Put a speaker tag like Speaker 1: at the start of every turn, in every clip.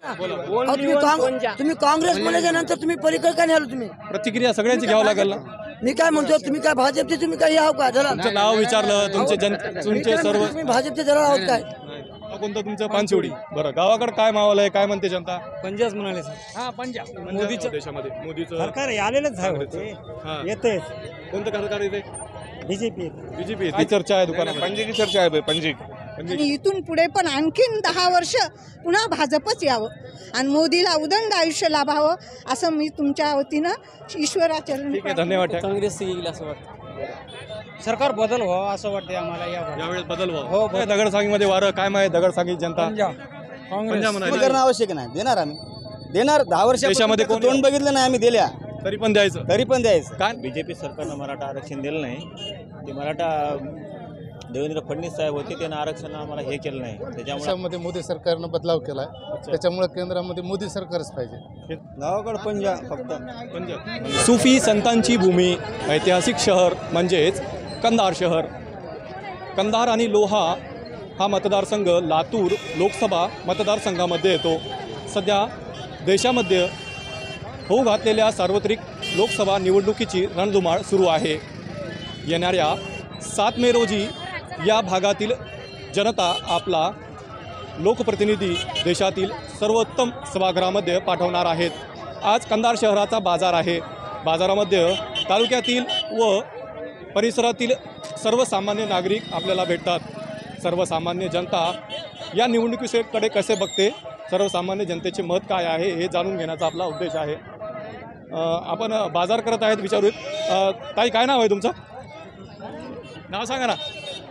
Speaker 1: तुम्ही काँग्रेस म्हणायच्या नंतर तुम्ही पलीकडे काय नाही आलो तुम्ही?
Speaker 2: प्रतिक्रिया सगळ्यांची घ्यावं लागेल ना.
Speaker 1: मी काय म्हणतो, तुम्ही काय भाजपचे तुम्ही काय आहो का जरा?
Speaker 2: तुमचं नाव विचारलं, तुमचे सर्व
Speaker 1: तुम्ही भाजपचे जरा आहोत काय?
Speaker 2: कोणतं तुमचं पानशिवडी. बरं, गावाकडे काय माहोल आहे, काय म्हणते जनता?
Speaker 3: पंजाब म्हणाले सर. हा पंजाब
Speaker 2: मोदीच्या देशामध्ये मोदीचं
Speaker 3: सरकार आलेलंच आहे. येते
Speaker 2: कोणतं सरकार येते?
Speaker 3: बीजेपी.
Speaker 2: बीजेपी. काय चर्चा आहे दुकानात?
Speaker 4: पंजेची चर्चा आहे. पंजे
Speaker 5: आणि इथून पुढे पण आणखीन 10 वर्ष पुन्हा भाजपच यावं आणि मोदीला उदंड आयुष्य लाभावं असं मी तुमच्या वतीनं ईश्वराचरणी.
Speaker 2: ठीक आहे, धन्यवाद.
Speaker 3: काँग्रेस येईल असं वाटतं. सरकार बदल व्हावं असं वाटतं आम्हाला
Speaker 2: यावेळेस बदल व्हावा. हो, दगडसांगीमध्ये वारं काय माहिती? दगडसांगी जनता पंजाब म्हणाली.
Speaker 6: करणं आवश्यक नाही. देणार आम्ही, देणार. 10 वर्ष
Speaker 2: देशामध्ये कोण
Speaker 6: तोंड बघितलं नाही आम्ही, दिल्या
Speaker 2: तरी पण द्यायचं.
Speaker 6: तरी पण द्यायचं.
Speaker 2: काय
Speaker 7: बीजेपी सरकारनं मराठा आरक्षण दिलं नाही. ते मराठा देवेंद्र फडणवीस साहेब होते, त्यांना आरक्षण आम्हाला हे केलं नाही.
Speaker 8: त्याच्यामुळे मोदी सरकारनं बदलाव केला. त्याच्यामुळे केंद्रामध्ये मोदी सरकारच पाहिजे.
Speaker 6: गावाकडे पंजाब फक्त.
Speaker 2: पंजाब. सुफी संतांची भूमी, ऐतिहासिक शहर म्हणजेच कंधार शहर. कंधार आणि लोहा हा मतदारसंघ लातूर लोकसभा मतदारसंघामध्ये येतो. सध्या देशामध्ये होऊ घातलेल्या सार्वत्रिक लोकसभा निवडणुकीची रणधुमाळ सुरू आहे. येणाऱ्या 7 मे रोजी या भागातील जनता आपला लोकप्रतिनिधी देशातील सर्वोत्तम सभागृहामध्ये पाठवणार आहेत. आज कंधार शहराचा बाजार आहे. बाजारामध्ये तालुक्यातील व परिसरातील सर्वसामान्य नागरिक आपल्याला भेटतात. सर्वसामान्य जनता या निवडणुकीकडे कसे बघते, सर्वसामान्य जनतेचे मत काय आहे हे जाणून घेण्याचा आपला उद्देश आहे. आपण बाजार करत आहेत, विचारूयात. ताई, काय नाव आहे तुमचं? नाव सांगा ना.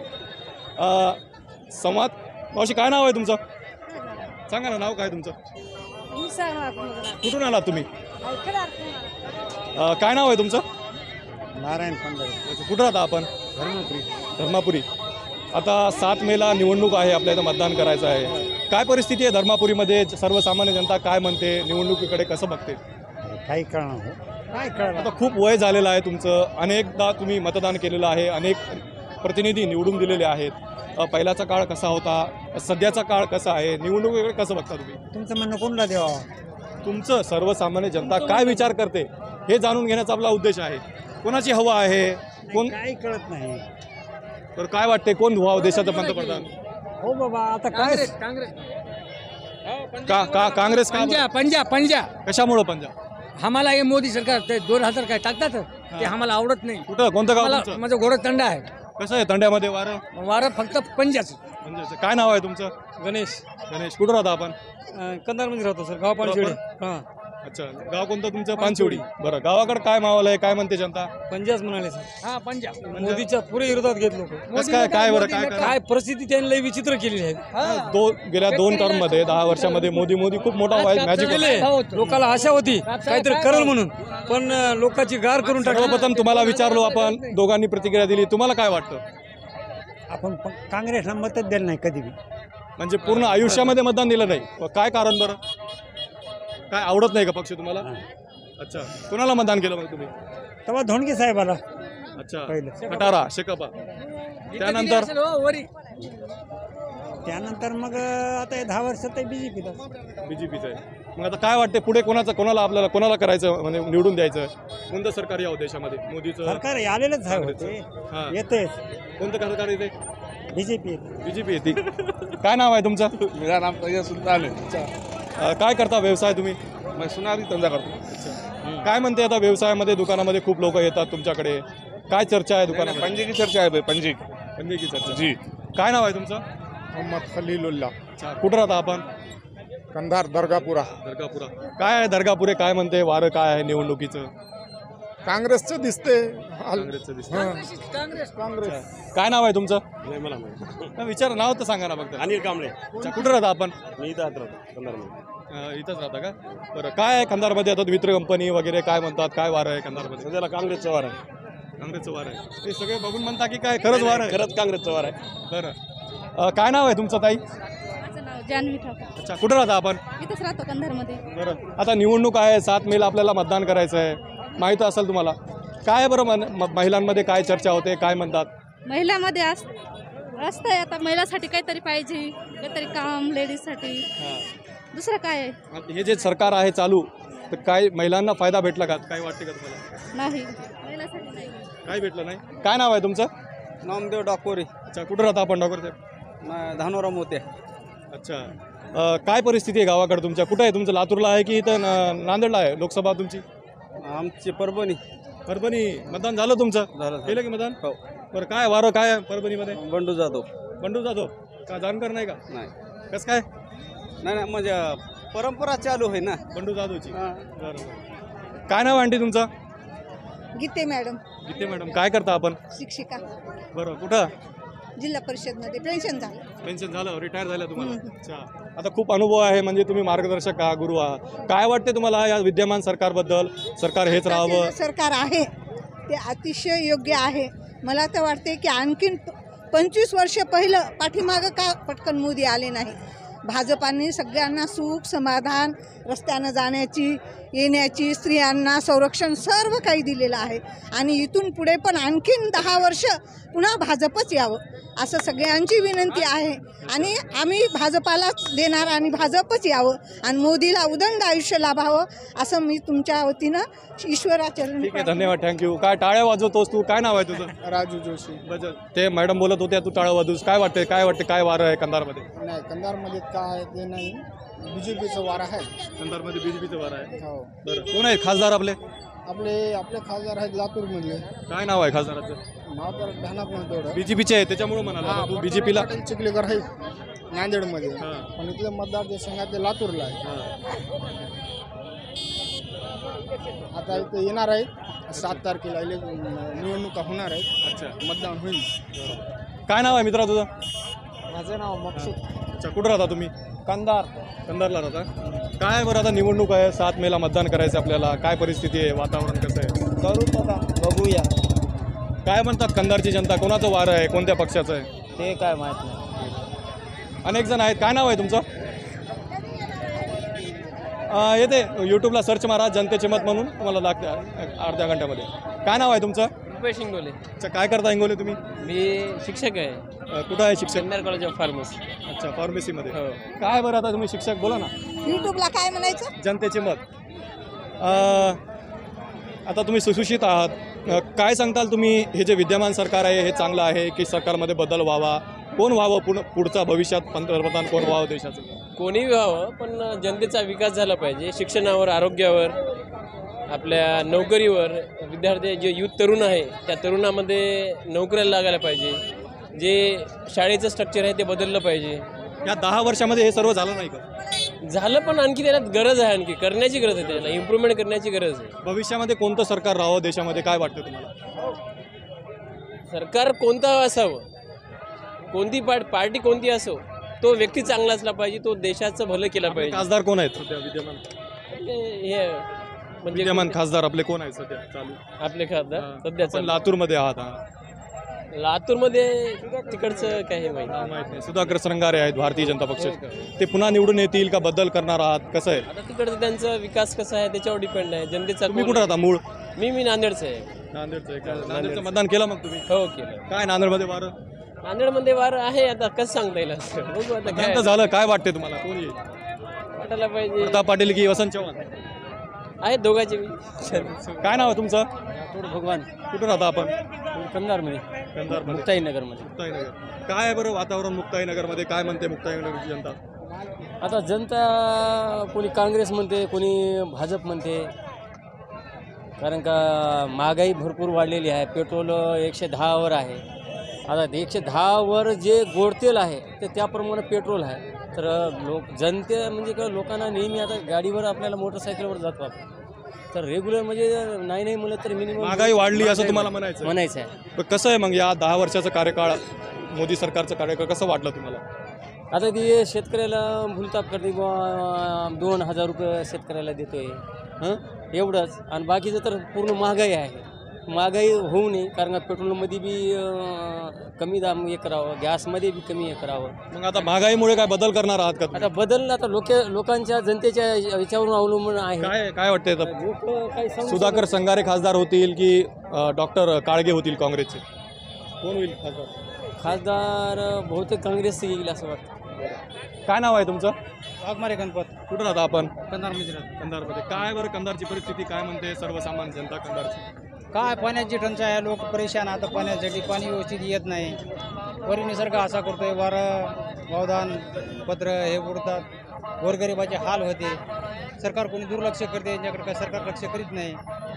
Speaker 2: संवाद मावशी, काय नाव आहे तुमचं? सांगा ना, नाव काय तुमचं? कुठून आलात तुम्ही? काय नाव आहे तुमचं?
Speaker 3: नारायण पंढरी.
Speaker 2: कुठं राहता आपण? धर्मापुरी. आता 7 मेला निवडणूक आहे, आपल्या इथं मतदान करायचं आहे. काय परिस्थिती आहे धर्मापुरीमध्ये? सर्वसामान्य जनता काय म्हणते, निवडणुकीकडे कसं बघते?
Speaker 3: काही कळणार काय कळणार.
Speaker 2: आता खूप वय झालेलं आहे तुमचं, अनेकदा तुम्ही मतदान केलेलं आहे, अनेक प्रतिनिधी निवडून दिलेले आहेत. पहिल्याचा काळ कसा होता, सध्याचा काळ कसा आहे, निवडणुकीकडे कसं बघता तुम्ही?
Speaker 3: तुमचं म्हणणं कोणला द्यावा?
Speaker 2: तुमचं सर्वसामान्य जनता काय विचार करते हे जाणून घेण्याचा आपला उद्देश आहे. कोणाची हवा आहे, कोण
Speaker 3: काही कळत नाही.
Speaker 2: तर काय वाटते, कोण व्हावं देशाचं पंतप्रधान?
Speaker 3: हो बाबा, आता काय
Speaker 2: काँग्रेस का?
Speaker 3: पंजाब
Speaker 2: कशामुळं पंजाब?
Speaker 3: आम्हाला हे मोदी सरकार ते 2000 काय टाकतात ते आम्हाला आवडत नाही.
Speaker 2: कुठं, कोणतं गाव तुमचं?
Speaker 3: माझं घोडं थंड आहे.
Speaker 2: कसं आहे थंड्यामध्ये वारं?
Speaker 3: फक्त पंजाच.
Speaker 2: म्हणजे काय नाव आहे तुमचं?
Speaker 3: गणेश.
Speaker 2: कुठं राहता आपण?
Speaker 3: कंधारमध्ये राहतो सर, गाव पानशिवडी. हां.
Speaker 2: अच्छा, गाव कोणतं तुमचं? पानशिवडी. बरं, गावाकडे काय माहोल आहे, काय म्हणते जनता?
Speaker 3: पंजाब म्हणाले सर. हा पंजाब. मोदीच्या पुरे विरोधात घेत लोक.
Speaker 2: काय बरं,
Speaker 3: काय परिस्थिती त्यांनी लई विचित्र केलेली आहे.
Speaker 2: गेल्या 2 टर्ममध्ये 10 वर्षामध्ये मोदी खूप मोठा मॅजिक
Speaker 3: केले. लोकांना आशा होती काहीतरी करेल म्हणून, पण लोकांची गार करून टाकली.
Speaker 2: सर्वप्रथम तुम्हाला विचारलो आपण, दोघांनी प्रतिक्रिया दिली, तुम्हाला काय वाटतं?
Speaker 3: आपण काँग्रेसला मतच दिलं नाही कधी बी.
Speaker 2: म्हणजे पूर्ण आयुष्यामध्ये मतदान दिलं नाही? काय कारण बरं? काय आवडत नाही का पक्ष तुम्हाला? अच्छा, कोणाला मतदान केलं मग तुम्ही?
Speaker 3: तेव्हा धोंडगे साहेबाला.
Speaker 2: अच्छा,
Speaker 3: पहिलं
Speaker 2: खटारा शेकापा.
Speaker 3: त्यानंतर मग आता 10 वर्षात बीजेपीला.
Speaker 2: बीजेपीचं आहे. मग आता काय वाटते पुढे, कोणाला करायचं, म्हणजे निवडून द्यायचं? कोणतं सरकार यावं देशामध्ये? मोदीचं
Speaker 3: सरकार आलेलंच आहे. येते.
Speaker 2: कोणतं सरकार येते?
Speaker 3: बीजेपी
Speaker 2: येते. काय नाव आहे तुमचं?
Speaker 4: मेरा नाम तैयब सुल्तान है.
Speaker 2: अच्छा, काय करता व्यवसाय तुम्ही?
Speaker 4: मैं सुनारी धंदा करतो.
Speaker 2: अच्छा, काय म्हणते आता व्यवसायामध्ये, दुकानामध्ये खूप लोक येतात तुमच्याकडे, काय चर्चा आहे दुकानामध्ये?
Speaker 4: पंजे की चर्चा आहे. पंजे
Speaker 2: की चर्चा.
Speaker 4: जी.
Speaker 2: काय नाव आहे तुमचं?
Speaker 8: मोहम्मद खलीलुल्लाह.
Speaker 2: अच्छा, कुठं राहता आपण?
Speaker 8: कंधार दर्गापुरा.
Speaker 2: काय आहे दर्गापुरे, काय म्हणते वारं, काय आहे निवडणुकीचं?
Speaker 8: काँग्रेसचं दिसते.
Speaker 2: काँग्रेसचं दिसतं. काय नाव आहे तुमचं? विचार, नाव तर सांगा ना फक्त.
Speaker 7: अनिल कांबळे.
Speaker 2: कुठं राहता आपण?
Speaker 7: मी इथं राहतो कंधारमध्ये.
Speaker 2: इथंच राहता का? बरं, काय आहे कंधारमध्ये आता मित्र कंपनी वगैरे काय म्हणतात, काय वार आहे कंधारमध्ये?
Speaker 7: सध्याला काँग्रेसचं वार आहे.
Speaker 2: काँग्रेसचं वार आहे. हे सगळे बघून म्हणता की काय खरंच वार आहे?
Speaker 7: खरंच काँग्रेसचं वार आहे.
Speaker 2: बरं, काय नाव आहे तुमचं ताई?
Speaker 5: जान्हवी ठाकूर.
Speaker 2: अच्छा, कुठं राहता आपण?
Speaker 5: इथंच राहतो कंधारमध्ये.
Speaker 2: बरं, आता निवडणूक आहे, 7 मेला आपल्याला मतदान करायचं आहे, माहीत असेल तुम्हाला. काय बरं महिलांमध्ये काय चर्चा होते, काय म्हणतात?
Speaker 5: महिलांमध्ये असतंय आता महिलांसाठी काहीतरी पाहिजे, काहीतरी काम लेडीजसाठी.
Speaker 9: दुसरं काय आहे?
Speaker 2: आता हे जे सरकार आहे चालू, तर काय महिलांना फायदा भेटला का? काय वाटते का तुम्हाला?
Speaker 9: नाही.
Speaker 2: काय भेटलं नाही? काय नाव आहे तुमचं?
Speaker 6: नामदेव डाकोरे,
Speaker 2: अच्छा, कुठं राहता आपण डॉक्टर साहेब?
Speaker 6: धानोरा मोत्या.
Speaker 2: अच्छा, काय परिस्थिती आहे गावाकडे तुमच्या? कुठं आहे तुमचं? लातूरला आहे की इथं नांदेडला आहे लोकसभा तुमची?
Speaker 6: आमची परभणी.
Speaker 2: परभणी. मतदान झालं तुमचं?
Speaker 6: झालं.
Speaker 2: केलं की मतदान?
Speaker 6: हो.
Speaker 2: बरं, काय वारं काय आहे परभणीमध्ये?
Speaker 6: बंडू जाधव.
Speaker 2: बंडू जाधव का जाणकार नाही का?
Speaker 6: नाही
Speaker 2: कसं काय?
Speaker 6: नाही म्हणजे परंपरा चालू आहे ना.
Speaker 2: बंडू जाधवची. बरं. काय नाव आंटी तुमचं?
Speaker 5: Gite madam,
Speaker 2: Gite madam. काय करता आपण?
Speaker 5: शिक्षिका,
Speaker 2: बरं, कुठं?
Speaker 5: जिल्हा परिषदमध्ये पेन्शन झालं.
Speaker 2: पेन्शन झालं, रिटायर झालं तुम्हाला? अच्छा, आता खूप अनुभव आहे, म्हणजे तुम्ही मार्गदर्शक आहात, गुरु आहात. काय वाटते तुम्हाला या विद्यमान सरकारबद्दल? सरकार हेच राहावं?
Speaker 5: जे सरकार आहे ते अतिशय योग्य आहे. मला तर वाटते की आणखीन 25 वर्ष पहिलं पाठीमागं का पटकन मोदी आले नाही. भाजपाने सगळ्यांना सुख समाधान, रस्त्यानं जाण्याची येण्याची, स्त्रियांना संरक्षण सर्व काही दिलेलं आहे. आणि इथून पुढे पण आणखीन 10 वर्ष पुन्हा भाजपच यावं असं सगळ्यांची विनंती आहे. आणि आम्ही भाजपालाच देणार आणि भाजपच यावं आणि मोदीला उदंड आयुष्य लाभावं असं मी तुमच्या वतीनं ईश्वराचरणी.
Speaker 2: ठीक आहे, धन्यवाद, थँक्यू. काय टाळ्या वाजवतोस तू? काय नाव आहे तुझं?
Speaker 8: राजू जोशी.
Speaker 2: बजल. ते मॅडम बोलत होत्या, तू टाळ्या वाजवूस. काय वाटते? काय वारं आहे कंधारमध्ये?
Speaker 8: नाही, कंधारमध्ये काय ते नाही, बीजेपीचं वार आहे.
Speaker 2: कंधारमध्ये बीजेपीचं वारं आहे.
Speaker 8: हो.
Speaker 2: बरं, कोण आहे खासदार आपले?
Speaker 8: आपले खासदार आहेत लातूरमधले.
Speaker 2: काय नाव आहे खासदाराचं?
Speaker 8: नाव तर ध्यानात नाही तेवढं.
Speaker 2: बीजेपीचे आहे त्याच्यामुळे म्हणाला तू बीजेपीला.
Speaker 8: पाटील चिखलीकर आहेत नांदेडमध्ये, पण इथले मतदार जे संघात लातूरला आहे. आता इथे येणार आहेत 7 तारखेला निवडणुका होणार आहेत.
Speaker 2: अच्छा,
Speaker 8: मतदान होईल.
Speaker 2: काय नाव आहे मित्रा तुझं?
Speaker 6: माझं नाव मकसूद.
Speaker 2: अच्छा, कुठं राहता तुम्ही? कंधारला राहता. काय बरं, आता निवडणूक आहे, 7 मेला मतदान करायचं आपल्याला. काय परिस्थिती आहे, वातावरण कसं आहे?
Speaker 6: करू आता, बघूया.
Speaker 2: काय म्हणतात कंधारची जनता? कोणाचं वारं आहे, कोणत्या पक्षाचं आहे?
Speaker 6: ते काय माहीत नाही.
Speaker 2: अनेक जण आहेत. काय नाव आहे तुमचं? येते यूट्यूबला सर्च मारा जनतेचे मत म्हणून, तुम्हाला लागते अर्ध्या घंट्यामध्ये. काय नाव आहे तुमचं?
Speaker 3: रुपेश इंगोले.
Speaker 2: अच्छा, काय करता इंगोले तुम्ही?
Speaker 3: मी शिक्षक आहे,
Speaker 2: कुठं आहे शिक्षक?
Speaker 3: Kannad college of pharmacy.
Speaker 2: अच्छा, फार्मसीमध्ये.
Speaker 3: हो.
Speaker 2: काय बरं, आता तुम्ही शिक्षक, बोला ना.
Speaker 5: यूट्यूबला काय म्हणायचं?
Speaker 2: जनतेचे मत. आता तुम्ही सुशिक्षित आहात, काय सांगताल तुम्ही? हे जे विद्यमान सरकार आहे हे चांगलं आहे की सरकारमध्ये बदल व्हावा? कोण व्हावं पुढचा भविष्यात पंतप्रधान कोण व्हावं देशाचं?
Speaker 3: कोणीही व्हावं, पण जनतेचा विकास झाला पाहिजे. शिक्षणावर, आरोग्यावर, आपल्या नोकरीवर. विद्यार्थी जे युथ तरुण आहे त्या तरुणामध्ये नोकऱ्याला लागायला पाहिजे. जे शाळेचं स्ट्रक्चर आहे ते बदललं पाहिजे.
Speaker 2: या 10 वर्षामध्ये हे सर्व झालं नाही का?
Speaker 3: झालं, पण आणखी त्याला गरज आहे, आणखी करण्याची गरज आहे, त्याला इम्प्रूव्हमेंट करण्याची गरज आहे.
Speaker 2: भविष्यामध्ये कोणतं सरकार राहावं देशामध्ये, काय वाटतं तुम्हाला?
Speaker 3: सरकार कोणतं असावं, कोणती पार्टी कोणती असो, तो व्यक्ती चांगला असला पाहिजे, तो देशाचं भलं केलं पाहिजे.
Speaker 2: खासदार कोण आहेत सध्या विद्यमान?
Speaker 3: हे म्हणजे
Speaker 2: विद्यमान खासदार आपले कोण आहेत सध्या चालू?
Speaker 3: आपले खासदार सध्या
Speaker 2: आपण लातूरमध्ये आहात.
Speaker 3: लातूरमध्ये तिकडचं काही माहिती
Speaker 2: माहित नाही. सुधाकर श्रंगारे आहेत भारतीय जनता पक्ष, ते पुन्हा निवडून येतील का बदल करणार आहात? कसं आहे
Speaker 3: आता तिकडचं त्यांचा विकास कसा आहे त्याच्यावर डिपेंड आहे. जनतेचा
Speaker 2: तुम्ही कुठं राहता मूळ?
Speaker 3: मी नांदेडचं आहे.
Speaker 2: नांदेडचं मतदान केलं मग तुम्ही?
Speaker 3: हो, केलं.
Speaker 2: काय नांदेडमध्ये वारं?
Speaker 3: नांदेडमध्ये वार आहे, आता कसं सांगता येईल असं. बघू आता काय
Speaker 2: झालं. काय वाटते तुम्हाला, कोण येईल?
Speaker 3: वाटायला पाहिजे.
Speaker 2: प्रताप पाटील की वसंत चव्हाण?
Speaker 3: आहेत दोघांचे.
Speaker 2: काय नाव आहे तुमचं?
Speaker 3: भगवान.
Speaker 2: कुठं राहता आपण?
Speaker 3: कंधारमध्ये,
Speaker 2: मुक्ताईनगरमध्ये. मुक्ताईनगर. काय आहे बरं वातावरण मुक्ताईनगरमध्ये? काय म्हणते मुक्ताईनगरची जनता?
Speaker 3: आता जनता कोणी काँग्रेस म्हणते, कोणी भाजप म्हणते. कारण का महागाई भरपूर वाढलेली आहे. पेट्रोल 110 वर आहे. आता 110 वर जे गोडतेल आहे ते त्याप्रमाणे पेट्रोल आहे. तर जनते म्हणजे का लोकांना नेहमी आता गाडीवर आपल्याला मोटरसायकलवर जातो आपण, तर रेग्युलर म्हणजे नाही म्हणलं तर मिनिमम
Speaker 2: महागाई वाढली असं तुम्हाला म्हणायचं
Speaker 3: आहे.
Speaker 2: पण कसं आहे मग या 10 वर्षाचा कार्यकाळ, मोदी सरकारचा कार्यकाळ कसं वाटलं तुम्हाला?
Speaker 3: आता ती शेतकऱ्याला भूलताप करते, 2000 रुपये शेतकऱ्याला देतोय एवढंच. आणि बाकीचं तर पूर्ण महागाई आहे. महागाई होऊ नये, कारण पेट्रोलमध्ये बी कमी दाम हे करावं, गॅसमध्ये बी कमी हे करावं.
Speaker 2: मग आता महागाईमुळे काय बदल करणार आहात का?
Speaker 3: आता बदल आता लोकांच्या जनतेच्या याच्यावरून अवलंबून आहे.
Speaker 2: काय वाटतंय? सुधाकर श्रंगारे खासदार होतील की डॉक्टर काळगे होतील काँग्रेसचे? कोण होईल खासदार?
Speaker 3: खासदार बहुतेक काँग्रेस येईल असं वाटतं.
Speaker 2: काय नाव आहे तुमचं?
Speaker 6: वाघमारे गणपत
Speaker 2: कुठं राहता आपण?
Speaker 6: कंधार मित्र.
Speaker 2: कंधारमध्ये. काय बरं कंधारची परिस्थिती काय म्हणते सर्वसामान्य जनता कंधारची?
Speaker 6: काय पाण्याची टंचाई आहे, लोक परेशान. आता पाण्यासाठी पाणी व्यवस्थित येत नाही. वरी निसर्ग असा करतोय, वारं वावदान पत्र हे उडतात, गोरगरिबाचे हाल होते. सरकार कोणी दुर्लक्ष करते, यांच्याकडे काय सरकार लक्ष करीत नाही.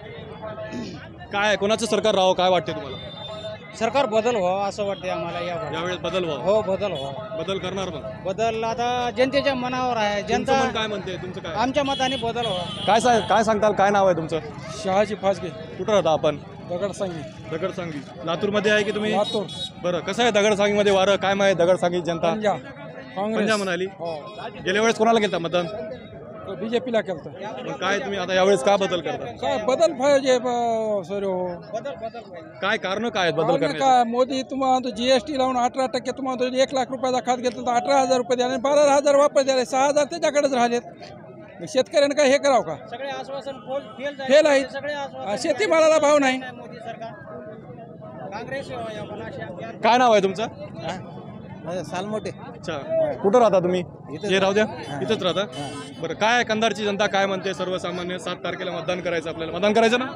Speaker 2: काय कोणाचं सरकार राहावं काय वाटते तुम्हाला?
Speaker 6: सरकार बदल व्हावं असं वाटते आम्हाला
Speaker 2: यावेळेस बदल व्हावा.
Speaker 6: हो, बदल व्हावं.
Speaker 2: बदल करणार मग?
Speaker 6: बदल आता जनतेच्या मनावर आहे.
Speaker 2: तुमचं
Speaker 6: जनता
Speaker 2: मन काय म्हणते? तुमचं काय
Speaker 6: आमच्या मताने बदल व्हावा.
Speaker 2: काय सांगताल? काय नाव आहे तुमचं?
Speaker 9: शहाजी फासगे
Speaker 2: कुठं राहता आपण?
Speaker 9: दगडसांगी
Speaker 2: दगडसांगी. लातूरमध्ये आहे की तुम्ही?
Speaker 9: लातूर
Speaker 2: बरं, कसं आहे दगडसांगीमध्ये वारं काय माहिती? दगडसांगी जनता
Speaker 9: पंजाब काँग्रेस
Speaker 2: पंजाब म्हणाली.
Speaker 9: हो
Speaker 2: गेल्या वेळेस कोणाला केलं मतदान?
Speaker 9: बीजेपीला केलं.
Speaker 2: मग काय तुम्ही आता यावेळेस का बदल करता?
Speaker 9: काय बदल पाहिजे सर हो
Speaker 2: काय कारण काय आहेत बदल
Speaker 9: कारण
Speaker 2: करण्याचे?
Speaker 9: काय मोदी तुम्हाला GST लावून 18% तुम्हाला 1 लाख रुपयाचा खात घेतलं तर 18,000 रुपये द्याले, 12,000 वापस द्याले, 6,000 त्याच्याकडेच राहिलेत. मग शेतकऱ्यांना काय हे करावं का?
Speaker 6: सगळे आश्वासन
Speaker 9: फेल आहेत.
Speaker 6: सगळे आश्वासन
Speaker 9: शेतीमालाला भाव नाही.
Speaker 6: मोदी सरकार काँग्रेस
Speaker 2: काय नाव आहे तुमचं?
Speaker 1: सालमोटे.
Speaker 2: अच्छा, कुठं राहता तुम्ही? हे राहू द्या, इथंच राहता. बरं, काय आहे कंधारची जनता काय म्हणते? सर्वसामान्य 7 तारखेला मतदान करायचं, आपल्याला मतदान करायचं ना?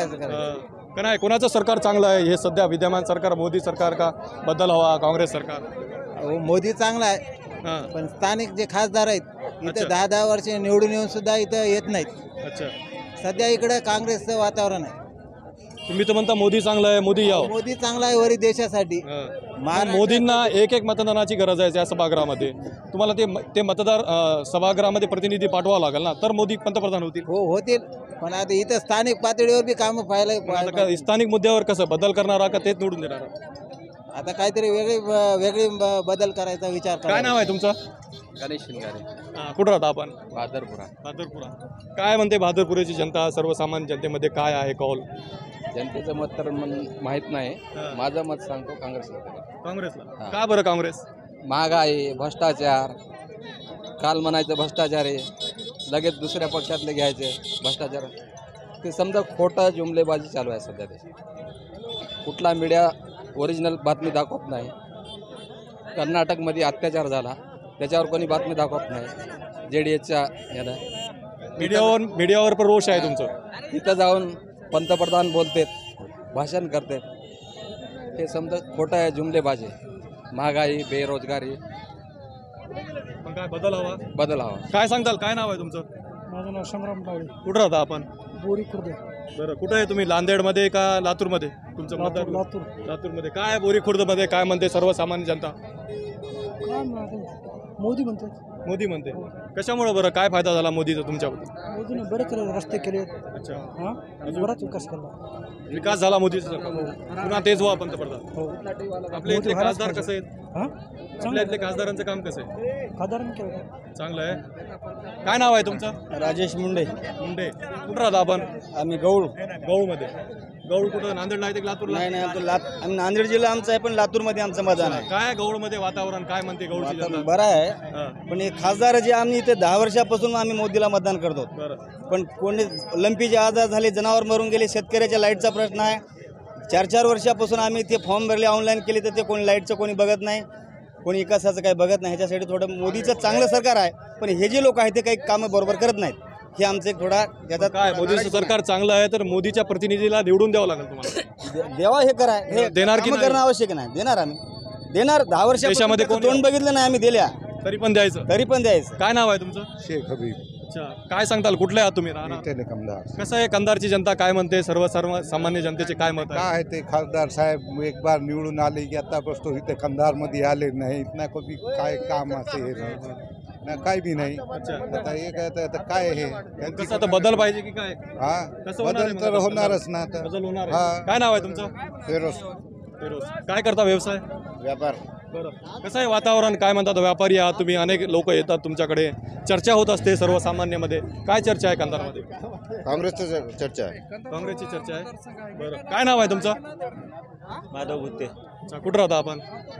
Speaker 2: का नाही? कोणाचं सरकार चांगलं आहे हे सध्या विद्यमान सरकार? मोदी सरकार का बदल हवा? काँग्रेस सरकार?
Speaker 1: मोदी चांगला आहे,
Speaker 2: हां,
Speaker 1: पण स्थानिक जे खासदार आहेत
Speaker 2: अच्छा.
Speaker 1: इथं 10-10 वर्ष निवडून येऊन सुद्धा इथं येत नाहीत.
Speaker 2: अच्छा.
Speaker 1: सध्या इकडे काँग्रेसचं वातावरण आहे.
Speaker 2: तुम्ही तर म्हणता मोदी चांगला आहे, मोदी यावं.
Speaker 1: मोदी चांगला आहे वरी देशासाठी.
Speaker 2: पण मोदींना एक मतदानाची गरज आहे त्या सभागृहामध्ये. तुम्हाला ते मतदार सभागृहामध्ये प्रतिनिधी पाठवावं लागेल ना, तर मोदी पंतप्रधान होतील.
Speaker 1: हो होतील, पण आता इथं स्थानिक पातळीवर बी कामं
Speaker 2: आता
Speaker 1: पाहायला
Speaker 2: स्थानिक मुद्द्यावर कसं बदल करणारा का तेच निवडून देणार?
Speaker 1: आता काहीतरी वेगळी बदल करायचा विचार
Speaker 2: काय नाव आहे तुमचं?
Speaker 3: गणेश शिंगारे,
Speaker 2: कुठं राहता आपण?
Speaker 3: भादरपुरा.
Speaker 2: भादरपुरा. काय म्हणते भादरपुराची जनता? सर्वसामान्य जनतेमध्ये काय आहे कौल?
Speaker 3: जनतेचं मत तर माहीत नाही. माझं मत सांगतो काँग्रेसला.
Speaker 2: काँग्रेसला. का बरं काँग्रेस?
Speaker 3: महागाई, भ्रष्टाचार. काल म्हणायचं भ्रष्टाचार आहे, लगेच दुसऱ्या पक्षातले घ्यायचे भ्रष्टाचार. ते समजा खोटं जुमलेबाजी चालू आहे सध्या. कुठला मीडिया ओरिजिनल बातमी दाखवत नाही. कर्नाटकमध्ये अत्याचार झाला, त्याच्यावर कोणी बातमी दाखवत नाही. JDSच्या याला
Speaker 2: मीडियावर पण रोष आहे तुमचं?
Speaker 3: तिथं जाऊन पंतप्रधान बोलतेत, भाषण करतात. हे समजा खोटं आहे, जुमलेबाजी. महागाई, बेरोजगारी.
Speaker 2: पण काय बदल हवा?
Speaker 3: बदल हवा.
Speaker 2: काय सांगताल? काय नाव आहे तुमचं?
Speaker 9: माझं नाव संग्राम टावळे,
Speaker 2: कुठं राहता आपण?
Speaker 9: बोरी खुर्द,
Speaker 2: बरं, कुठं आहे तुम्ही? नांदेडमध्ये का लातूरमध्ये? तुमचं मतदार
Speaker 9: लातूर.
Speaker 2: लातूरमध्ये. काय बोरी खुर्दमध्ये काय म्हणते सर्वसामान्य जनता?
Speaker 9: काय मोदी म्हणतात.
Speaker 2: मोदी म्हणते. कशामुळे बरं? काय फायदा झाला मोदीचा तुमच्याबद्दल?
Speaker 9: मोदीने बरेच रस्ते केले,
Speaker 2: अच्छा,
Speaker 9: हां बराच विकास केला.
Speaker 2: विकास झाला मोदीचा. पुन्हा तेच व्हा पंतप्रधान.
Speaker 9: हो,
Speaker 2: आपले इथले खासदार कसे आहेत?
Speaker 9: हां
Speaker 2: आपल्या इथले खासदारांचं काम कसं आहे?
Speaker 9: साधारण केलं.
Speaker 2: चांगलं आहे. काय नाव आहे तुमचं?
Speaker 1: राजेश मुंडे.
Speaker 2: मुंडे. कुठं राहता आपण?
Speaker 1: आम्ही गौळ.
Speaker 2: गौळमध्ये. गौळ कुठं? नांदेडला आहे ते लातूरला?
Speaker 1: नाही आम्ही नांदेड जिल्हा आमचा आहे, पण लातूरमध्ये आमचं मैदान आहे.
Speaker 2: काय गौळमध्ये वातावरण काय म्हणते गौळची जनता?
Speaker 1: बरं आहे,
Speaker 2: हां,
Speaker 1: पण हे खासदार जे आम्ही इथे 10 वर्षापासून आम्ही मोदीला मतदान करतो,
Speaker 2: बरं.
Speaker 1: पण कोणी लंपीचे आजार झाले, जनावर मरून गेले, शेतकऱ्याच्या लाईटचा प्रश्न आहे. 4-4 वर्षापासून आम्ही ते फॉर्म भरले, ऑनलाईन केले, तर ते कोणी लाईटचं कोणी बघत नाही, कोणी विकासाचं काही बघत नाही. ह्याच्यासाठी थोडं मोदीचं चांगलं सरकार आहे, पण हे जे लोक आहेत ते काही कामं बरोबर करत नाहीत. हे आमचं एक थोडा त्याचा
Speaker 2: काय मोदीचं सरकार चांगलं आहे तर मोदीच्या प्रतिनिधीला निवडून द्यावं लागेल तुम्हाला.
Speaker 1: देवा हे करा, हे
Speaker 2: देणार की
Speaker 1: कामं
Speaker 2: नाही?
Speaker 1: करणं आवश्यक नाही. देणार आम्ही, देणार. 10 वर्षापासून
Speaker 2: देशामध्ये
Speaker 1: त्याचं
Speaker 2: कोण-
Speaker 1: तोंड बघितलं नाही आम्ही, दिल्या
Speaker 2: तरी पण द्यायचं.
Speaker 1: तरी पण द्यायचं.
Speaker 2: काय नाव आहे तुमचं?
Speaker 8: शेख हबीब.
Speaker 2: अच्छा, काय सांगताल? कुठले आहात तुम्ही? राहणार? कसं आहे कंधारची जनता काय म्हणते? सर्वसामान्य जनतेचे काय मत आहे?
Speaker 8: काय ते खासदार साहेब एक बार निवडून आले की आतापासून इथे कंधारमध्ये आले नाहीत ना, कधी काय काम असे हे नाही ना, काय बी नाही.
Speaker 2: अच्छा,
Speaker 8: आता एक आता काय हे
Speaker 2: कसं आता बदल पाहिजे की काय?
Speaker 8: हा
Speaker 2: कसं होणार आहे
Speaker 8: बदल
Speaker 2: मग
Speaker 8: तर
Speaker 2: आता?
Speaker 8: होणारच ना. आता
Speaker 2: बदल होणार
Speaker 8: हा.
Speaker 2: आहे. काय नाव आहे तुमचं?
Speaker 8: फेरोज.
Speaker 2: फिरोज. काय करता व्यवसाय?
Speaker 8: व्यापार.
Speaker 2: बरं, कसं आहे वातावरण? काय म्हणतात? व्यापारी आहात तुम्ही, अनेक लोक येतात तुमच्याकडे, चर्चा होत असते सर्वसामान्यमध्ये. काय चर्चा आहे कंधारमध्ये?
Speaker 8: काँग्रेसचं चर्चा आहे.
Speaker 2: काँग्रेसची चर्चा आहे. बरं, काय नाव आहे तुमचं?
Speaker 7: माधव भुत्ते.
Speaker 2: अच्छा, कुठं राहता आपण?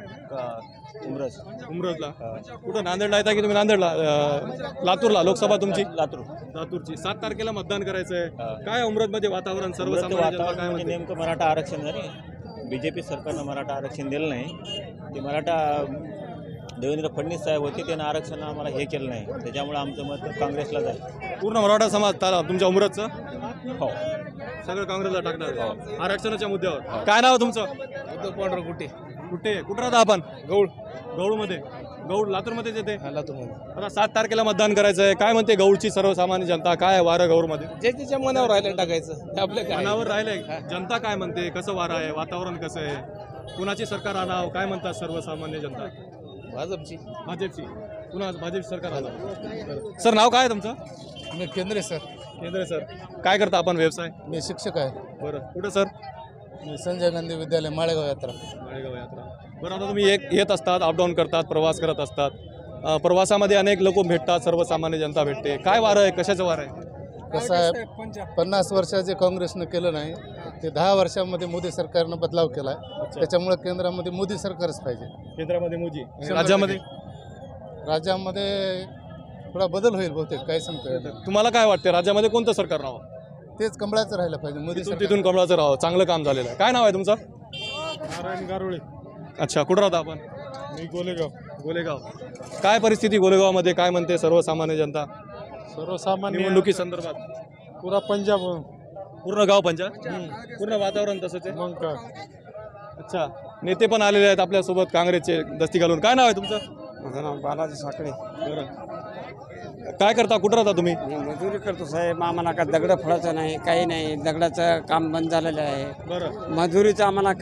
Speaker 7: उमरस.
Speaker 2: उमरजला. कुठं? नांदेडला येता की तुम्ही? नांदेडला. लातूरला. लोकसभा तुमची?
Speaker 7: लातूर.
Speaker 2: लातूरची. 7 तारखेला मतदान करायचं आहे. काय उमरजमध्ये वातावरण? सर्वसामान्य जनता काय
Speaker 7: वातावरण
Speaker 2: म्हणते?
Speaker 7: नेमकं मराठा आरक्षण झाले. BJP सरकारनं मराठा आरक्षण दिलं नाही. ते मराठा देवेंद्र फडणवीस साहेब होते त्यानं आरक्षण आम्हाला हे केलं नाही, त्याच्यामुळे आमचं मत काँग्रेसला जाईल.
Speaker 2: पूर्ण मराठा समाज तुमच्या उमरतचं
Speaker 7: हो.
Speaker 2: सगळं काँग्रेसला टाकणार आरक्षणाच्या मुद्द्यावर. काय नाव आहे तुमचं?
Speaker 4: उद्धव पांडुरंग कुठे?
Speaker 2: कुठं राहता आपण?
Speaker 4: गौड.
Speaker 2: गौडमध्ये. गौड लातूरमध्येच येते.
Speaker 4: लातूरमध्ये.
Speaker 2: आता 7 तारखेला मतदान करायचं आहे. काय म्हणते गौडची सर्वसामान्य जनता? काय आहे वारं गौडमध्ये?
Speaker 4: जे तिच्या मनावर राहिलं टाकायचं आपल्या काय.
Speaker 2: मनावर राहिलंय. जनता काय म्हणते? कसं वारं आहे? वातावरण कसं आहे? कुणाची सरकार आणावं? काय म्हणतात सर्वसामान्य जनता?
Speaker 4: भाजपची.
Speaker 2: भाजपची. पुन्हा भाजप सरकार आलं. सर नाव काय आहे तुमचं?
Speaker 9: मी केंद्रे सर.
Speaker 2: केंद्रे सर. काय करता आपण व्यवसाय?
Speaker 9: मी शिक्षक आहे.
Speaker 2: बरं कुठं सर?
Speaker 9: मी संजय गांधी विद्यालय माळेगाव यात्रा.
Speaker 2: माळेगाव यात्रा. बरं आता तुम्ही येत असतात, अपडाऊन करतात, प्रवास करत असतात. प्रवासामध्ये अनेक लोक भेटतात, सर्वसामान्य जनता भेटते. काय वारं आहे? कशाचं वारं आहे?
Speaker 9: कसं आहे, 50 वर्षात जे काँग्रेसनं केलं नाही ते 10 वर्षामध्ये मोदी सरकारनं बदलाव केला आहे. त्याच्यामुळे केंद्रामध्ये मोदी सरकारच पाहिजे.
Speaker 2: केंद्रामध्ये मोदी, राज्यामध्ये
Speaker 9: राज्यामध्ये थोडा बदल होईल बहुतेक, काय सांगता येतं.
Speaker 2: तुम्हाला काय वाटते राज्यामध्ये कोणतं सरकार राहावं?
Speaker 9: तेच कमळाचं राहिलं पाहिजे. मोदी
Speaker 2: तिथून कमळाचं राहावं. चांगलं काम झालेलं आहे. काय नाव आहे तुमचं?
Speaker 9: नारायण गारोळे.
Speaker 2: अच्छा, कुठं राहता आपण?
Speaker 9: मी गोलेगाव.
Speaker 2: गोलेगाव. काय परिस्थिती गोलेगावमध्ये? काय म्हणते सर्वसामान्य जनता
Speaker 9: सर्वसामान्य
Speaker 2: निवडणुकी संदर्भात?
Speaker 9: पुरा पंजाब.
Speaker 2: पूर्ण गाव पंजाब. पूर्ण वातावरण तसंच आहे.
Speaker 9: मग काय.
Speaker 2: अच्छा, नेते पण आलेले आहेत आपल्यासोबत काँग्रेसचे दस्ती घालून. काय नाव आहे तुमचं?
Speaker 10: माझं नाव बालाजी साखळे.
Speaker 2: बरं. काय करता? कुठं राहता तुम्ही?
Speaker 10: मी मजुरी करतो साहेब. आम्हाला का दगड फळाचं नाही, काही नाही. दगडाचं काम बंद झालेलं आहे.
Speaker 2: बरं.
Speaker 10: मजुरीचं आम्हाला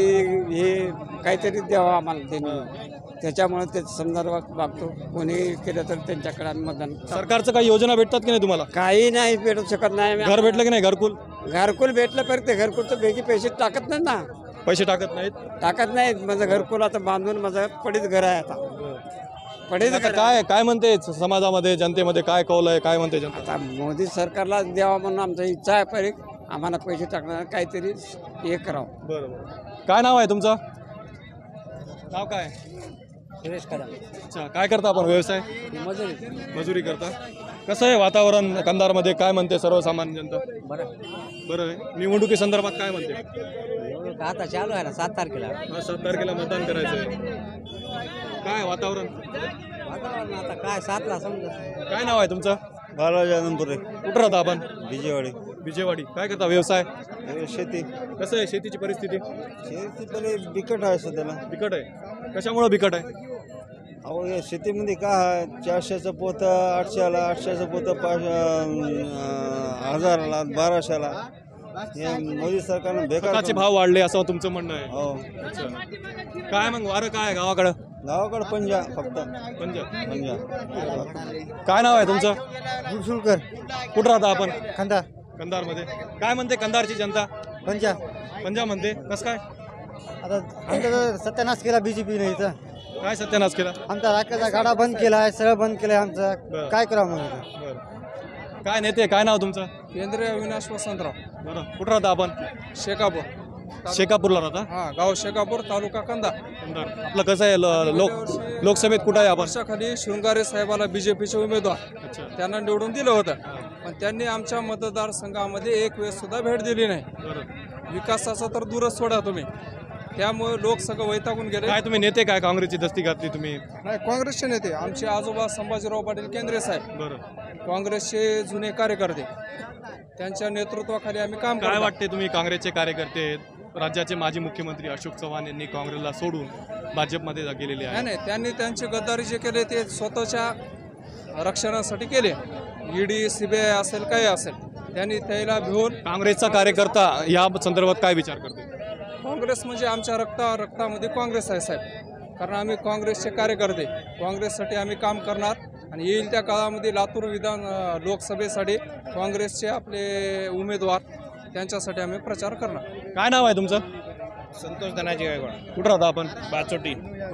Speaker 10: काहीतरी द्यावं आम्हाला त्यांनी. त्याच्यामुळे ते संदर्भात मागतो. कोणी केलं तर त्यांच्याकडे आम्ही मतदान.
Speaker 2: सरकारचं काही योजना भेटतात की नाही तुम्हाला?
Speaker 10: काही नाही भेटू शकत नाही.
Speaker 2: घर भेटलं की नाही? घरकुल
Speaker 10: भेटलं पर ते घरकुलचं पैकी पैसे टाकत नाही ना.
Speaker 2: पैसे टाकत नाहीत.
Speaker 10: टाकत नाहीत. माझं घरकुल आता बांधून माझं पडीत घर आहे. आता पडीत
Speaker 2: आता
Speaker 10: घर
Speaker 2: काय म्हणते समाजामध्ये, जनतेमध्ये काय कौल आहे? काय म्हणते जनता?
Speaker 10: आता मोदी सरकारला द्यावा म्हणून आमची इच्छा आहे. परीक आम्हाला पैसे टाकणार काहीतरी हे करावं.
Speaker 2: बरोबर. काय नाव आहे तुमचं? नाव काय?
Speaker 3: सुरेश कदम.
Speaker 2: अच्छा, काय करता आपण? व्यवसाय? मजुरी करता. कसं आहे वातावरण कंधारमध्ये? काय म्हणते सर्वसामान्य जनता? बरं आहे. निवडणुकी संदर्भात काय म्हणते?
Speaker 3: आता चालू आहे ना 7 तारखेला.
Speaker 2: 7 तारखेला मतदान करायचं आहे. काय वातावरण?
Speaker 3: आता काय 7ला समजा.
Speaker 2: काय नाव आहे तुमचं?
Speaker 1: बालाजी आनंदपुरे.
Speaker 2: कुठं राहता आपण?
Speaker 1: विजयवाडी.
Speaker 2: विजयवाडी. काय करता व्यवसाय?
Speaker 1: शेती.
Speaker 2: कसं आहे शेतीची परिस्थिती?
Speaker 1: शेती तरी बिकट आहे सध्याला.
Speaker 2: बिकट आहे. कशामुळं बिकट आहे?
Speaker 1: अहो या शेतीमध्ये काय आहे, 400चं पोतं 800ला, 800चं पोतं 1000ला, 1200ला. हे मोदी सरकारनं बेकार
Speaker 2: खताचे भाव वाढले असं तुमचं म्हणणं आहे?
Speaker 1: हो.
Speaker 2: अच्छा. काय मग वारं काय आहे गावाकडं?
Speaker 1: गावाकडं पंजाब फक्त.
Speaker 2: पंजाब. काय नाव आहे तुमचं?
Speaker 6: गुरसुळकर.
Speaker 2: कुठं राहता आपण?
Speaker 6: खंदा.
Speaker 2: कंधारमध्ये. काय म्हणते कंधारची जनता?
Speaker 6: पंजाब
Speaker 2: म्हणते. कसं काय?
Speaker 6: आता आमचा सत्यानाश केला बीजेपीने इथं.
Speaker 2: काय सत्यानाश केला?
Speaker 6: आमचा राखेचा गाडा बंद केला आहे, सगळं बंद केलं आहे आमचं. काय करावं मग?
Speaker 2: बरं. काय नेते? काय नाव तुमचं?
Speaker 9: केंद्रीय अविनाश वसंतराव.
Speaker 2: बरं. कुठं राहता आपण?
Speaker 9: शेकापूर.
Speaker 2: शेकापूरला राहता?
Speaker 9: हा, गाव शेकापूर, तालुका कंधार.
Speaker 2: कंधार. आपलं कसं आहे लोकसभेत कुठं आहे आपण?
Speaker 9: वर्षाखाली शृंगारे साहेबाला बीजेपीचे उमेदवार त्यांना निवडून दिलं होतं. पण त्यांनी आमच्या मतदारसंघामध्ये एक वेळेस सुद्धा भेट दिली नाही. विकासाचा तर दूरच सोडा तुम्ही. त्यामुळे लोक सगळं वैतागून गेले.
Speaker 2: काय तुम्ही नेते? काय काँग्रेसची दस्ती घातली तुम्ही?
Speaker 9: नाही, काँग्रेसचे नेते. आमचे आजोबा संभाजीराव पाटील केंद्रे साहेब
Speaker 2: बरं.
Speaker 9: काँग्रेसचे जुने कार्यकर्ते. त्यांच्या नेतृत्वाखाली आम्ही काम
Speaker 2: काय
Speaker 9: करतो.
Speaker 2: वाटते तुम्ही काँग्रेसचे कार्यकर्ते? राज्याचे माजी मुख्यमंत्री अशोक चव्हाण यांनी काँग्रेसला सोडून भाजपमध्ये गेलेले आहे.
Speaker 9: नाही, त्यांनी त्यांची गद्दारी जे केले ते स्वतःच्या रक्षणासाठी केले. ईडी, सीबीआय असेल, काही असेल, त्यांनी त्याला भिवून.
Speaker 2: काँग्रेसचा कार्यकर्ता या संदर्भात काय विचार करतो?
Speaker 9: काँग्रेस म्हणजे आमच्या रक्तामध्ये काँग्रेस आहे साहेब. कारण आम्ही काँग्रेसचे कार्यकर्ते. काँग्रेससाठी आम्ही काम करणार. आणि येईल त्या काळामध्ये लातूर लोकसभेसाठी काँग्रेसचे आपले उमेदवार त्यांच्यासाठी आम्ही प्रचार करणार.
Speaker 2: काय नाव आहे तुमचं?
Speaker 4: संतोष धनाजी गायकवाड.
Speaker 2: कुठं राहता आपण?
Speaker 4: बाचोटी.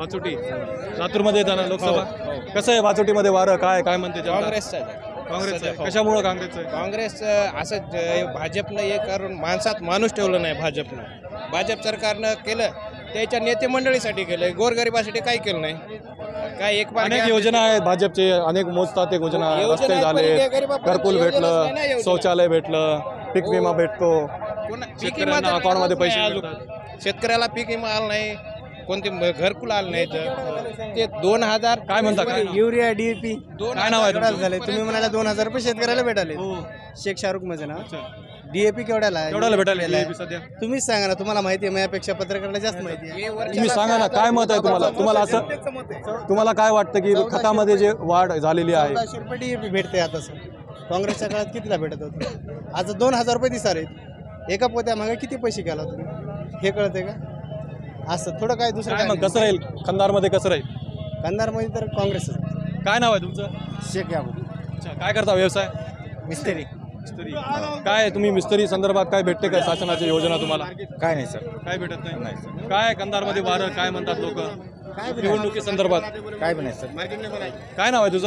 Speaker 2: लातूरमध्ये येताना लोकसभा. कसं आहे बाचोटीमध्ये वारं? काय म्हणते?
Speaker 4: काँग्रेसचं आहे.
Speaker 2: काँग्रेसचं आहे. कशामुळं काँग्रेसचं आहे?
Speaker 4: काँग्रेस असं भाजपनं हे करून माणसात माणूस ठेवलं नाही. भाजप सरकारनं केलं त्याच्या नेते मंडळीसाठी केलं, गोरगरिबासाठी काही केलं नाही. काय
Speaker 2: अनेक योजना आहेत भाजपचे, अनेक मोजतात ते योजना. रस्ते झाले, घरकुल भेटलं, शौचालय भेटलं, पीक विमा भेटतो, शेतकऱ्यांना अकाउंटमध्ये पैसे मिळतात.
Speaker 4: शेतकऱ्याला पीक विमा आला नाही. कोणते घरकुल आलं नाही तर ते 2000
Speaker 2: काय म्हणता काय
Speaker 6: युरिया DAP
Speaker 2: काय नाव आहे तुमचं?
Speaker 6: झाले. तुम्ही म्हणाला 2000 रुपये शेतकऱ्याला भेटाले. शेख शाहरुख माझं नाव. DAP केवढ्याला आहे?
Speaker 2: केवढ्याला भेटायला DAP सध्या?
Speaker 6: तुम्हीच सांगा ना, तुम्हाला माहिती आहे, माझ्यापेक्षा पत्रकाराला जास्त माहिती आहे.
Speaker 2: तुम्ही सांगा ना काय मत आहे तुम्हाला असं तुम्हाला काय वाटतं की खतामध्ये जे वाढ झालेली आहे
Speaker 6: 1400 रुपये DAP भेटते आता सर. काँग्रेसच्या काळात कितीला भेटत होतं? आज 2000 रुपये दिसा रे. एका पोत्या मागे किती पैसे केला तुम्ही हे कळते का? असं थोडं काय दुसरं
Speaker 2: काय
Speaker 6: काय
Speaker 2: मग कसं राहील खंदारमध्ये कसं राहील
Speaker 6: कंधारमध्ये तर काँग्रेसच.
Speaker 2: काय नाव आहे तुमचं?
Speaker 6: शेख याबू
Speaker 2: अच्छा काय करता व्यवसाय?
Speaker 6: मिस्त्री.
Speaker 2: मिस्त्री काय तुम्ही मिस्त्री संदर्भात काय भेटते का शासनाची योजना तुम्हाला?
Speaker 8: काय नाही सर,
Speaker 2: काय भेटत नाही काय कंधारमध्ये वारं काय म्हणतात लोक निवडणुकी संदर्भात?
Speaker 8: काय नाही सर.
Speaker 2: काय नाव आहे तुझं?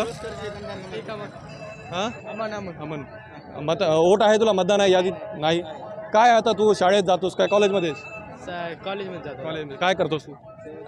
Speaker 2: हां अमन मत वोट आहे तुला? मतदान आहे यादीत नाही. काय आता तू शाळेत जातोस काय कॉलेजमध्ये?
Speaker 3: कॉलेजमध्ये जातो.
Speaker 2: कॉलेज काय करतोस तू?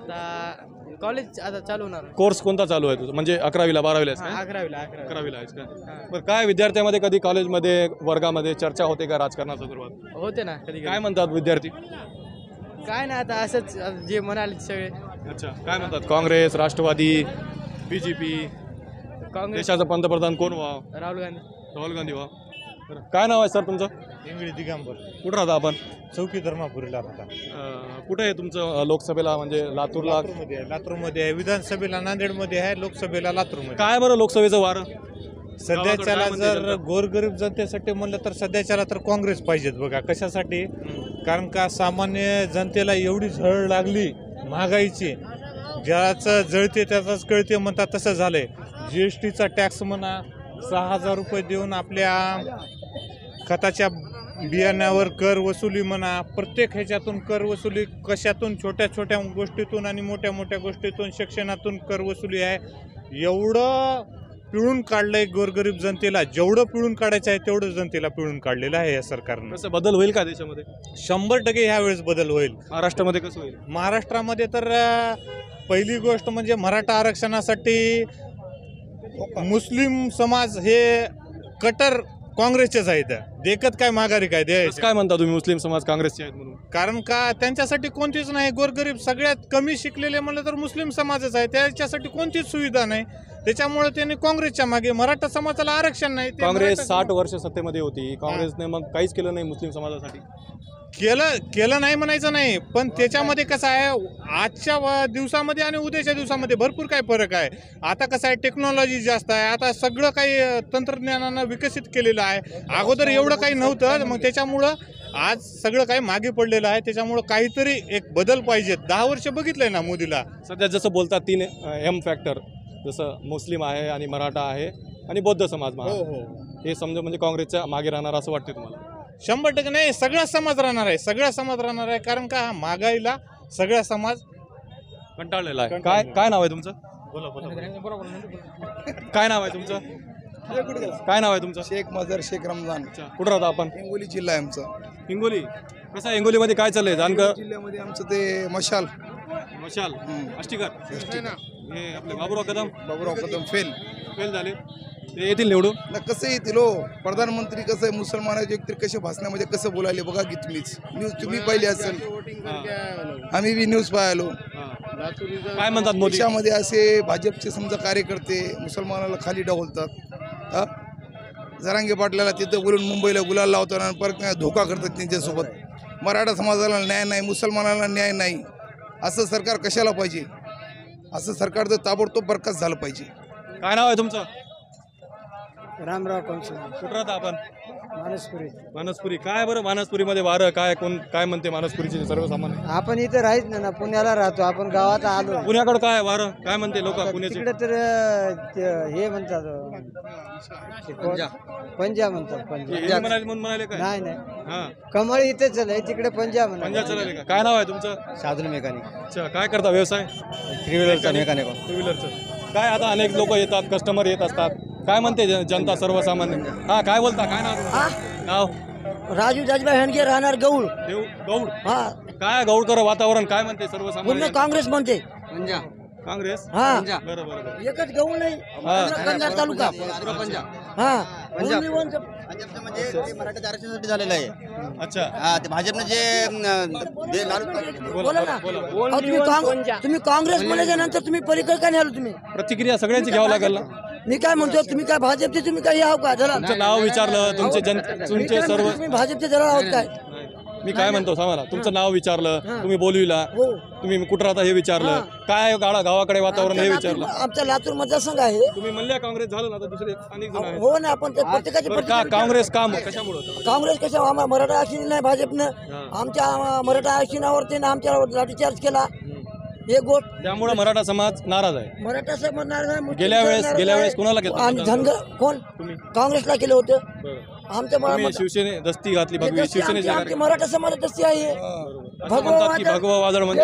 Speaker 3: कॉलेज आता चालू होणार.
Speaker 2: कोर्स कोणता चालू आहे तुझं? म्हणजे 11वीला 12वीला आहेस का? 11वीला आहेस का? बरं काय विद्यार्थ्यामध्ये कधी कॉलेजमध्ये वर्गामध्ये चर्चा होते का राजकारणासंदर्भात?
Speaker 3: होते ना कधी
Speaker 2: काय म्हणतात विद्यार्थी?
Speaker 3: काय नाही आता असंच जे म्हणाले सगळे.
Speaker 2: अच्छा काय म्हणतात? काँग्रेस, राष्ट्रवादी, BJP,
Speaker 3: काँग्रेस,
Speaker 2: देशाचं पंतप्रधान कोण व्हावं?
Speaker 3: राहुल गांधी.
Speaker 2: राहुल गांधी व्हा. बरं काय नाव आहे सर तुमचं?
Speaker 8: इंगळी दिगंबर,
Speaker 2: कुठं राहता आपण?
Speaker 8: चौकी धर्मापुरीला राहता.
Speaker 2: कुठे आहे तुमचं लोकसभेला म्हणजे लातूरला?
Speaker 8: लातूरमध्ये आहे, विधानसभेला नांदेडमध्ये आहे, लोकसभेला लातूरमध्ये.
Speaker 2: काय बरं लोकसभेचं वारं?
Speaker 8: सध्याच्याला
Speaker 2: गावाकडे काय
Speaker 8: जर
Speaker 2: म्हणते
Speaker 8: गोरगरीब जनतेसाठी म्हणलं तर सध्याच्याला तर काँग्रेस पाहिजेत बघा. कशासाठी? कारण का सामान्य जनतेला एवढी झळ लागली महागाईची, ज्याचं जळते त्याचाच कळते म्हणतात तसं झालंय. GSTचा टॅक्स म्हणा, 6000 रुपये देऊन आपल्या खताच्या बियाण्यावर कर वसुली म्हणा, प्रत्येक ह्याच्यातून कर वसुली, कशातून छोट्या छोट्या गोष्टीतून आणि मोठ्या मोठ्या गोष्टीतून, शिक्षणातून कर वसुली आहे. एवढं पिळून काढलंय गोरगरीब जनतेला. जेवढं पिळून काढायचं आहे तेवढं जनतेला पिळून काढलेलं आहे या सरकारनं.
Speaker 2: कसं बदल होईल का देशामध्ये?
Speaker 8: 100% ह्यावेळेस बदल होईल.
Speaker 2: महाराष्ट्रामध्ये कसं होईल?
Speaker 8: महाराष्ट्रामध्ये तर पहिली गोष्ट म्हणजे मराठा आरक्षणासाठी मुस्लिम समाज हे कट्टर काँग्रेसचेच आहेत. देखत काय माघारी काय
Speaker 2: कसं
Speaker 8: द्यायचं?
Speaker 2: काय म्हणता तुम्ही मुस्लिम समाज काँग्रेसचे आहेत म्हणून?
Speaker 8: कारण का त्यांच्यासाठी कोणतीच नाही. गोरगरीब सगळ्यात कमी शिकलेले म्हणलं तर मुस्लिम समाजच आहे. त्याच्यासाठी कोणतीच सुविधा नाही. त्याच्यामुळे त्यांनी काँग्रेसच्या मागे, मराठा समाजाला आरक्षण नाही. ते
Speaker 2: काँग्रेस
Speaker 8: मराठा
Speaker 2: 60 वर्ष सत्तेमध्ये होती. काँग्रेसने मग काहीच केलं नाही मुस्लिम समाजासाठी.
Speaker 8: केलं नाही म्हणायचं नाही, पण त्याच्यामध्ये कसं आहे, आजच्या दिवसामध्ये आणि उद्याच्या दिवसामध्ये भरपूर काय फरक आहे. आता कसं आहे, टेक्नॉलॉजी जास्त आहे. आता सगळं काही तंत्रज्ञानानं विकसित केलेलं आहे. अगोदर एवढं काही नव्हतं. मग त्याच्यामुळं आज सगळं काही मागे पडलेलं आहे. त्याच्यामुळं काहीतरी एक बदल पाहिजे. 10 वर्ष बघितलंय ना मोदीला.
Speaker 2: सध्या जसं बोलतात 3 M फॅक्टर, जसं मुस्लिम आहे आणि मराठा आहे आणि बौद्ध समाज हे समजा म्हणजे काँग्रेसच्या मागे राहणार असं वाटतं तुम्हाला?
Speaker 8: 100% नाही. सगळा समाज राहणार आहे. सगळा समाज राहणार आहे. कारण का महागाईला सगळा समाज
Speaker 2: कंटाळलेला आहे. काय नाव आहे तुमचं? काय नाव आहे तुमचं? काय नाव आहे तुमचं?
Speaker 11: शेख मजर शेख रमजान.
Speaker 2: अच्छा कुठं राहता आपण?
Speaker 11: हिंगोली जिल्हा आहे आमचा.
Speaker 2: हिंगोली. कसं आहे हिंगोलीमध्ये काय चाललंय जानकर?
Speaker 11: जिल्ह्यामध्ये आमचं ते मशाल
Speaker 2: अष्टीकर हे आपले बाबूराव
Speaker 11: कदम
Speaker 2: फेल झाले. ते येतील निवडून
Speaker 11: ना. कसं येतील हो? प्रधानमंत्री कसं आहे, मुसलमानाचे व्यक्ती कसे भाषणामध्ये कसं बोलायले बघा की न्यूज तुम्ही पाहिली असेल. आम्ही बी न्यूज पाहिलो.
Speaker 2: काय म्हणतात मोदी?
Speaker 11: देशामध्ये असे भाजपचे समजा कार्यकर्ते मुसलमानाला खाली डावलतात. जरांगे पाटलाला तिथं बोलून मुंबईला गुलाल लावतात आणि परत धोका करतात त्यांच्यासोबत. मराठा समाजाला न्याय नाही, मुसलमानाला न्याय नाही. असं सरकार कशाला पाहिजे? असं सरकार तर ताबडतोब बरखास्त झालं पाहिजे.
Speaker 2: काय नाव आहे तुमचं?
Speaker 6: रामराव कंस.
Speaker 2: कुठं राहता आपण?
Speaker 6: मानसपुरी.
Speaker 2: काय बरं मानसपुरीमध्ये वारं काय काय म्हणते मानसपुरीचे सर्वसामान्य?
Speaker 6: आपण इथं राहत ना, पुण्याला राहतो. आपण गावात आलो.
Speaker 2: पुण्याकडे काय वारं काय म्हणते लोक पुण्याचे?
Speaker 6: तिकडे तर हे म्हणतात पंजाब म्हणतात.
Speaker 2: म्हणाले काय?
Speaker 6: नाही
Speaker 2: हा
Speaker 6: कमळ इथे चालय, तिकडे पंजाब
Speaker 2: पंजाब चालले का? काय नाव आहे तुमचं?
Speaker 6: साधन मेकॅनिक.
Speaker 2: अच्छा काय करता व्यवसाय?
Speaker 6: 3 व्हीलरचा मेकॅनिक.
Speaker 2: 3 व्हीलरचं. काय आता अनेक लोक येतात, कस्टमर येत असतात. काय म्हणते जनता सर्वसामान्य? हा काय बोलता? काय नाव?
Speaker 12: राजू जाजबाई हणगे, राहणार गौड.
Speaker 2: गौड.
Speaker 12: हा
Speaker 2: काय गौडकर वातावरण काय म्हणते सर्वसामान्य?
Speaker 12: पूर्ण काँग्रेस म्हणते.
Speaker 2: काँग्रेस.
Speaker 12: हा
Speaker 2: बरोबर.
Speaker 12: एकच गौड नाही, कंधार तालुका. हा
Speaker 1: भाजपचं म्हणजे ते मराठा आरक्षणासाठी झालेलं आहे.
Speaker 2: अच्छा
Speaker 1: हा ते भाजपनं जे
Speaker 12: बोला ना अहो, तुम्ही काँग्रेस म्हणल्यानंतर तुम्ही पलीकडे का नाही आलो तुम्ही?
Speaker 2: प्रतिक्रिया सगळ्यांची घ्यावं लागेल ना.
Speaker 12: मी काय म्हणतो तुम्ही काय भाजपचे तुम्ही काय आहो का जरा
Speaker 2: तुमचं नाव विचारलं तुमचे सर्व
Speaker 12: तुम्ही भाजपचे जरा आहोत काय
Speaker 2: मी काय म्हणतो सांगा तुमचं नाव विचारलं तुम्ही बोलविला
Speaker 12: हो
Speaker 2: तुम्ही कुठं राहता हे विचारलं काय गावाकडे वातावरण हे विचारलं
Speaker 12: आमचा लातूर मतदारसंघ आहे
Speaker 2: तुम्ही म्हणले काँग्रेस झालं ना आता दुसरे अनेक जण आहेत.
Speaker 12: हो ना आपण ते प्रत्येकाची
Speaker 2: बरं का काँग्रेस काम कशामुळे होतं?
Speaker 12: काँग्रेस कशा आम्हाला मराठा आरक्षण नाही भाजपनं आमच्या मराठा आरक्षणावरती आमच्यावर लाठीचार्ज केला हे गोष्ट
Speaker 2: त्यामुळे मराठा समाज नाराज आहे.
Speaker 12: मराठा समाज
Speaker 2: गेल्या वेळेस कोणाला केलं?
Speaker 12: आणि धनगर कोण काँग्रेसला केलं होतं आमच्या
Speaker 2: तुम्ही शिवसेने दस्ती घातली भगवी शिवसेनेच्या
Speaker 12: आमची मराठा समाज दस्ती आहे
Speaker 2: असं म्हणतात की भगवा वादळ म्हणजे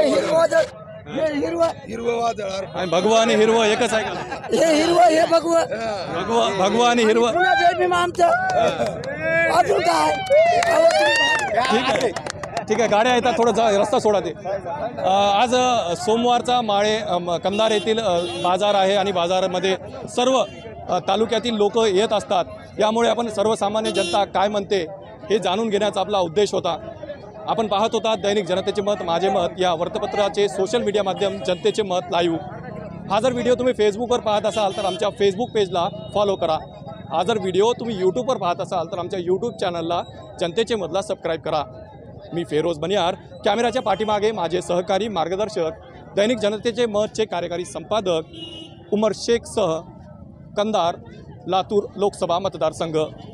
Speaker 11: हिरवं वादळ
Speaker 2: आणि भगवा आणि हिरवं एकच आहे का?
Speaker 12: हे हिरवं हे भगवं
Speaker 2: भगवा आणि हिरवं
Speaker 12: पुन्हा जय भीम आमचं अजून काय अहो, तुम्ही
Speaker 2: ठीक आहे गाड्या येतात थोडं रस्ता सोडा ते आज सोमवारचा माळे कंधार येथील बाजार आहे आणि बाजारामध्ये सर्व तालुक्यातील लोक येत असतात. यामुळे आपण सर्वसामान्य जनता काय म्हणते हे जाणून घेण्याचा आपला उद्देश होता. आपण पाहत होता दैनिक जनतेचे मत माझे मत या वृत्तपत्राचे सोशल मीडिया माध्यम जनतेचे मत लाईव्ह. हा जर व्हिडिओ तुम्ही फेसबुकवर पाहत असाल तर आमच्या फेसबुक पेजला फॉलो करा. हा जर व्हिडिओ तुम्ही यूट्यूबवर पाहत असाल तर आमच्या यूट्यूब चॅनलला जनतेचे मतला सबस्क्राईब करा. मी फेरोज बनियार, कॅमेऱ्याच्या पाठीमागे माझे सहकारी मार्गदर्शक दैनिक जनतेचे मतचे कार्यकारी संपादक उमर शेखसह कंधार लातूर लोकसभा मतदारसंघ.